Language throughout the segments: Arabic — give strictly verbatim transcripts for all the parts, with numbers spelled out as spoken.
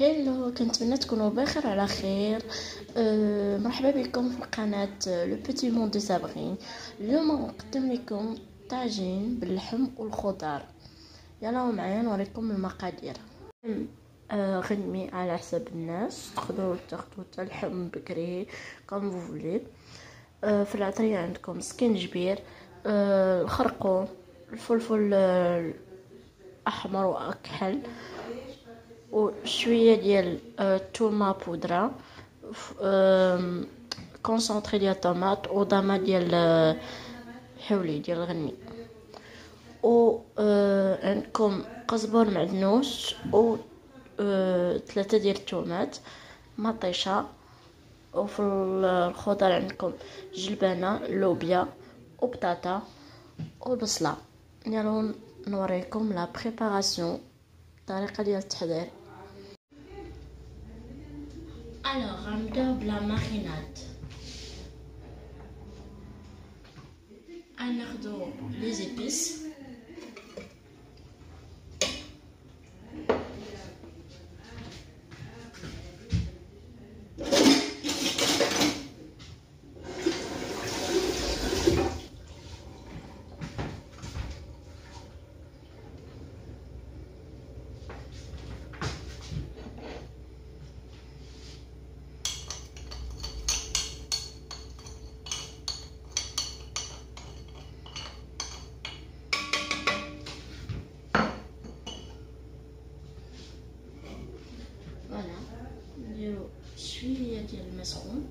هلو، كنتمنى تكونوا بخير على خير. أه مرحبا بكم في قناة لو بيتي مون دو سابرين. اليوم نقدم لكم طاجين باللحم والخضار. يلا معايا نوريكم المقادير. أه غنمي على حساب الناس، تقدروا تاخذوا حتى اللحم بكري كوم فو فولي. أه في العطريه عندكم سكينجبير، أه الخرقوم، الفلفل احمر واكحل، وشويه ديال الثومه بودره، كونسونطري ديال الطوماط وضامه ديال حولي ديال الغني، و عندكم قزبر معدنوس و ثلاثه ديال الثومات مطيشه. وفي الخضر عندكم جلبانه، لوبيا وبطاطا وبصله. يلا نوريكم لا بريباراسيون، الطريقه ديال التحضير. Alors, غنبداو بلا ماريناد. غناخدو لي زيبيس، فوالا نديرو شويه ديال المسخون،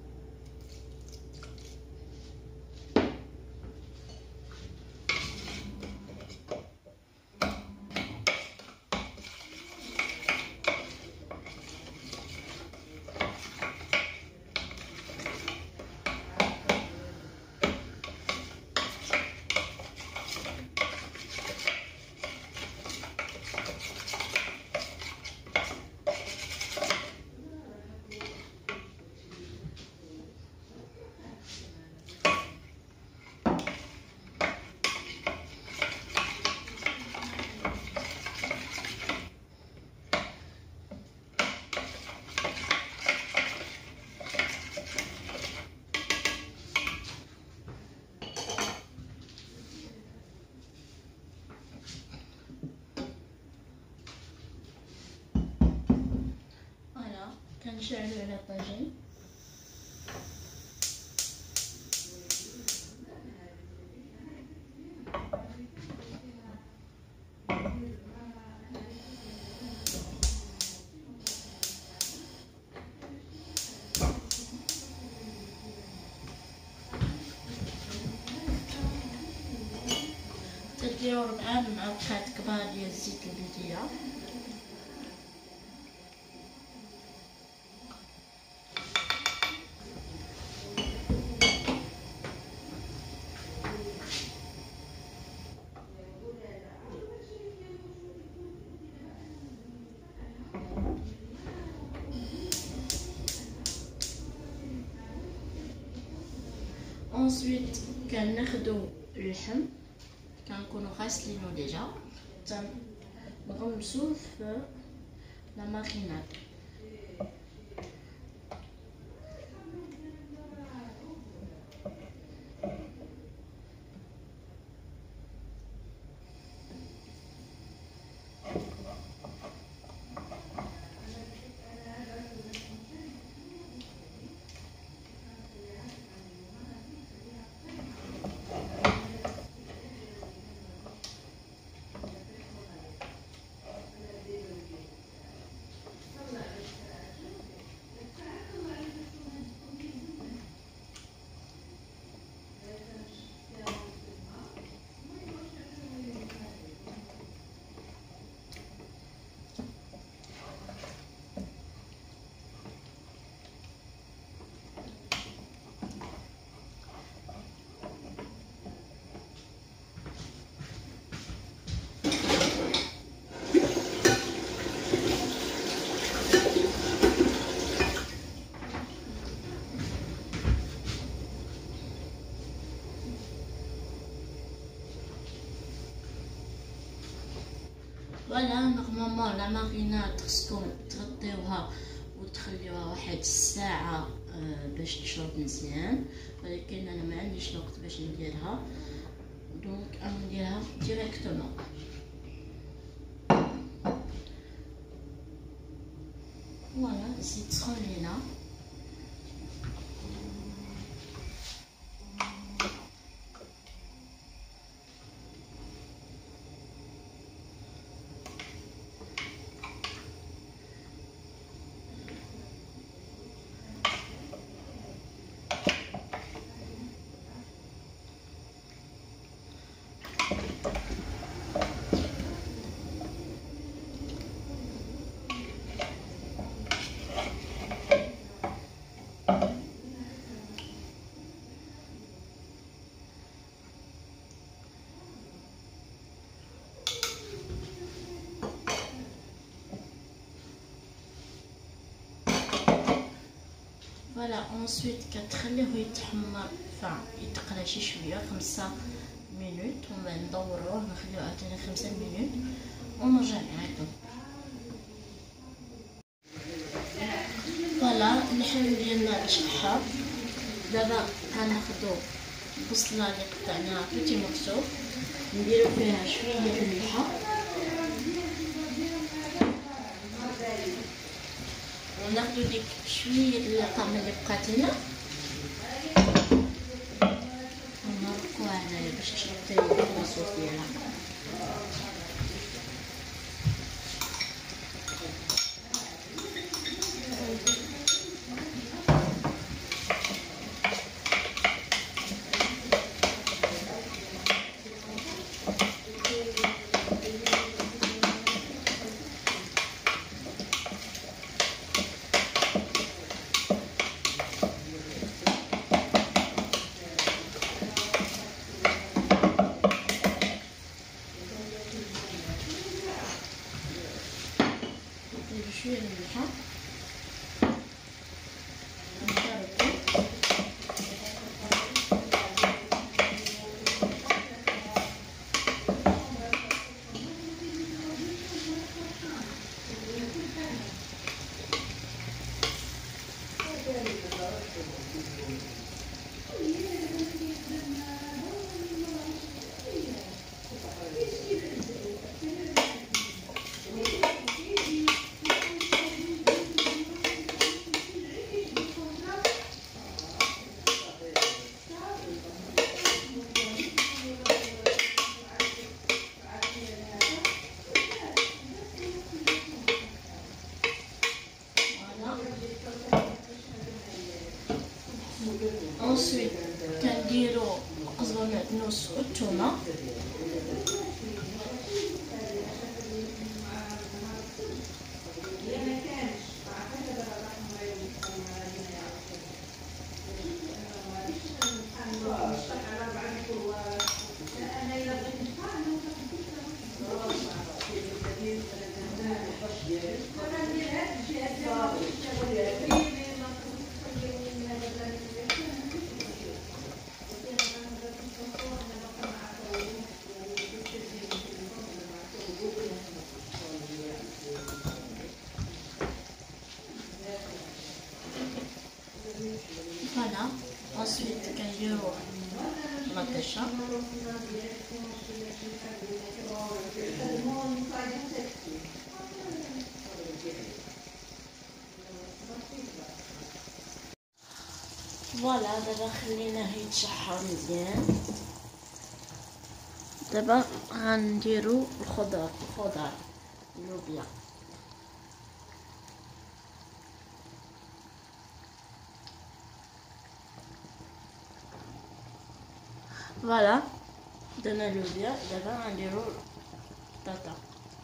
كنشعلو على الطاجين. تديرو ربعة معلقات كبار ديال الزيت البلديه، ensuite كناخدو اللحم كنكونو غاسلينو ديجا، تنغمسوه في لا ماريناد. فوالا نورمالمون لا ماريناد خصكم تغطيوها وتخليوها واحد الساعه باش تشرب مزيان، ولكن انا ما عنديش الوقت باش نديرها، دونك انا نديرها ديريكتومون. فوالا زيت سخون لينا. فوالا انسويت كتخليه يتحمر فا يتقلى شي شويه خمسة مينوت، ومن بعد ندوروه نخليوه عاوتاني خمسة مينوت ونرجع نعيطو. فوالا اللحم ديالنا تشحر. دابا غناخدو البصله اللي قطعناها بيتي مورسو، نديرو فيها شويه د الملحه وناخدو ديك شويه د القرمه اللي بقات لنا ونركوها هنايا باش تشرب حتى هي الصوص ديالها. شويه الملحه ensuite كنديرو القزبر المعدنوس والثومه. فوالا ensuite كنديرو مطيشه فوالا. دابا خليناه يتشحر مزيان. دابا غنديرو الخضر الخضر اللوبيا. فوالا درنا اللوبيا. دابا غنديرو البطاطا.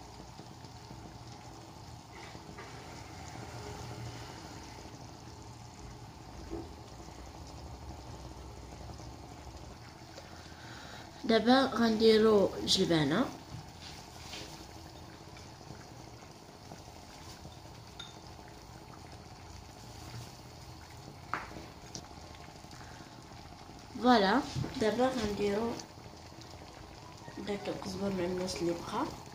دابا غنديرو الجلبانه. فوالا دابا غنديرو داك القزبر المعموس اللي بقى.